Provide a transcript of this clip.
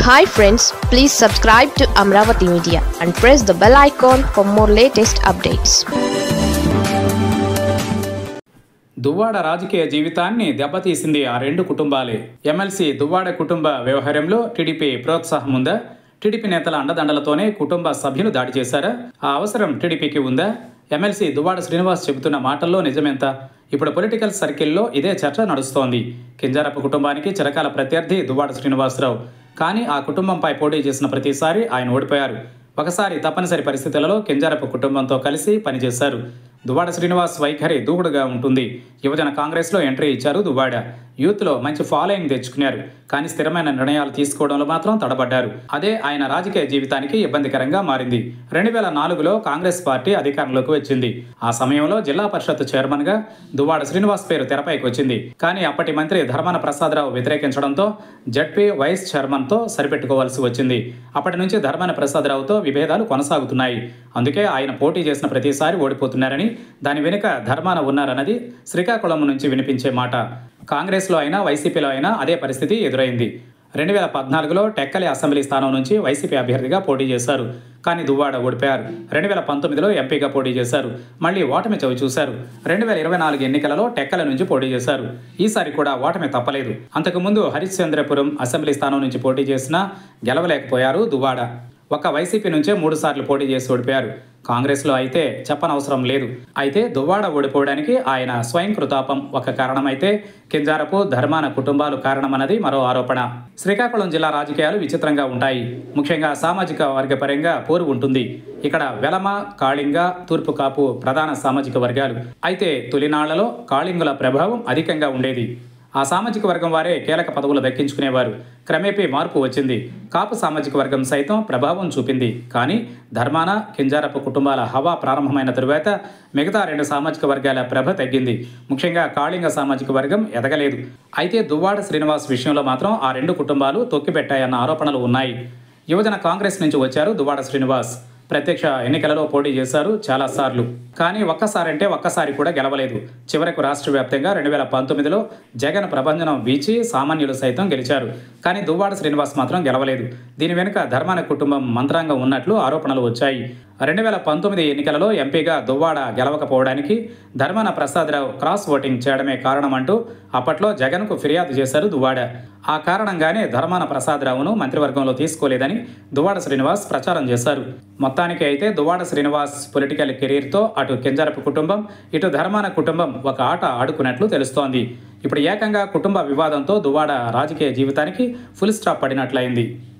Hi friends, please subscribe to Amravati Media and press the bell icon for more latest updates. Duvvada రాజకీయ జీవితాన్ని దెబ్బతీసింది ఆ రెండు కుటుంబాలే. MLC Duvvada కుటుంబ వ్యవహారంలో టీడీపీ ప్రోత్సాహం ఉందా? టీడీపీ నేతల అండదండలతోనే కుటుంబ సభ్యులు దాడి చేశారా? ఆ అవసరం టీడీపీకి ఉందా? ఎమ్మెల్సీ దువ్వాడ శ్రీనివాస్ చెబుతున్న మాటల్లో నిజమెంత? ఇప్పుడు పొలిటికల్ సర్కిల్లో ఇదే చర్చ నడుస్తోంది. కింజారపు కుటుంబానికి చిరకాల ప్రత్యర్థి దువ్వాడ శ్రీనివాసరావు. కానీ ఆ కుటుంబంపై పోటీ చేసిన ప్రతిసారి ఆయన ఓడిపోయారు. ఒకసారి తప్పనిసరి పరిస్థితులలో కింజారపు కుటుంబంతో కలిసి పనిచేశారు. దువ్వాడ శ్రీనివాస్ వైఖరి దూకుడుగా ఉంటుంది. యువజన కాంగ్రెస్లో ఎంట్రీ ఇచ్చారు దువ్వాడ. యూత్లో మంచి ఫాలోయింగ్ తెచ్చుకున్నారు. కానీ స్థిరమైన నిర్ణయాలు తీసుకోవడంలో మాత్రం తడబడ్డారు. అదే ఆయన రాజకీయ జీవితానికి ఇబ్బందికరంగా మారింది. 2004లో కాంగ్రెస్ పార్టీ అధికారంలోకి వచ్చింది. ఆ సమయంలో జిల్లా పరిషత్ చైర్మన్గా దువ్వాడ శ్రీనివాస్ పేరు తెరపైకి వచ్చింది. కానీ అప్పటి మంత్రి ధర్మాన ప్రసాదరావు వ్యతిరేకించడంతో జడ్పీ వైస్ చైర్మన్తో సరిపెట్టుకోవాల్సి వచ్చింది. అప్పటి నుంచి ధర్మాన ప్రసాదరావుతో విభేదాలు కొనసాగుతున్నాయి. అందుకే ఆయన పోటీ చేసిన ప్రతిసారి ఓడిపోతున్నారని, దాని వెనుక ధర్మాన ఉన్నారన్నది శ్రీకాకుళం నుంచి వినిపించే మాట. కాంగ్రెస్లో అయినా వైసీపీలో అయినా అదే పరిస్థితి ఎదురైంది. 2014లో టెక్కలి అసెంబ్లీ స్థానం నుంచి వైసీపీ అభ్యర్థిగా పోటీ చేశారు. కానీ దువ్వాడ ఓడిపోయారు. 2019లో ఎంపీగా పోటీ చేశారు. మళ్ళీ ఓటమి చవి చూశారు. 2024 ఎన్నికలలో టెక్కల నుంచి పోటీ చేశారు. ఈసారి కూడా ఓటమి తప్పలేదు. అంతకుముందు హరిశ్చంద్రపురం అసెంబ్లీ స్థానం నుంచి పోటీ చేసినా గెలవలేకపోయారు దువ్వాడ. ఒక్క వైసీపీ నుంచే 3 సార్లు పోటీ చేసి ఓడిపోయారు. కాంగ్రెస్లో అయితే చెప్పనవసరం లేదు. అయితే దువ్వాడ ఓడిపోవడానికి ఆయన స్వయం కృతాపం ఒక కారణమైతే, కింజారపు ధర్మాన కుటుంబాలు కారణమన్నది మరో ఆరోపణ. శ్రీకాకుళం జిల్లా రాజకీయాలు విచిత్రంగా ఉంటాయి. ముఖ్యంగా సామాజిక వర్గపరంగా పోరు ఉంటుంది. ఇక్కడ వెలమ, కాళింగ, తూర్పు కాపు ప్రధాన సామాజిక వర్గాలు. అయితే తొలినాళ్లలో కాళింగుల ప్రభావం అధికంగా ఉండేది. ఆ సామాజిక వర్గం వారే కీలక పదవులు దక్కించుకునేవారు. క్రమేపీ మార్పు వచ్చింది. కాపు సామాజిక వర్గం సైతం ప్రభావం చూపింది. కానీ ధర్మాన, కింజారపు కుటుంబాల హవా ప్రారంభమైన తరువాత మిగతా 2 సామాజిక వర్గాల ప్రభ తగ్గింది. ముఖ్యంగా కాళింగ సామాజిక వర్గం ఎదగలేదు. అయితే దువ్వాడ శ్రీనివాస్ విషయంలో మాత్రం ఆ 2 కుటుంబాలు తొక్కిపెట్టాయన్న ఆరోపణలు ఉన్నాయి. యువజన కాంగ్రెస్ నుంచి వచ్చారు దువ్వాడ శ్రీనివాస్. ప్రత్యక్ష ఎన్నికలలో పోటీ చేశారు చాలాసార్లు. కానీ ఒక్కసారి కూడా గెలవలేదు. చివరకు రాష్ట్ర వ్యాప్తంగా 2019లో జగన్ ప్రభంజనం వీచి సామాన్యులు సైతం గెలిచారు. కానీ దువ్వాడ శ్రీనివాస్ మాత్రం గెలవలేదు. దీని వెనుక ధర్మాన కుటుంబం మంత్రాంగం ఉన్నట్లు ఆరోపణలు వచ్చాయి. 2019 ఎన్నికలలో ఎంపీగా దువ్వాడ గెలవకపోవడానికి ధర్మాన ప్రసాదరావు క్రాస్ ఓటింగ్ చేయడమే కారణమంటూ అప్పట్లో జగన్కు ఫిర్యాదు చేశారు దువ్వాడ. ఆ కారణంగానే ధర్మాన ప్రసాదరావును మంత్రివర్గంలో తీసుకోలేదని దువ్వాడ శ్రీనివాస్ ప్రచారం చేశారు. మొత్తానికి అయితే దువ్వాడ శ్రీనివాస్ పొలిటికల్ కెరీర్తో అటు కింజారపు కుటుంబం, ఇటు ధర్మాన కుటుంబం ఒక ఆట ఆడుకున్నట్లు తెలుస్తోంది. ఇప్పుడు ఏకంగా కుటుంబ వివాదంతో దువ్వాడ రాజకీయ జీవితానికి ఫుల్ స్టాప్ పడినట్లయింది.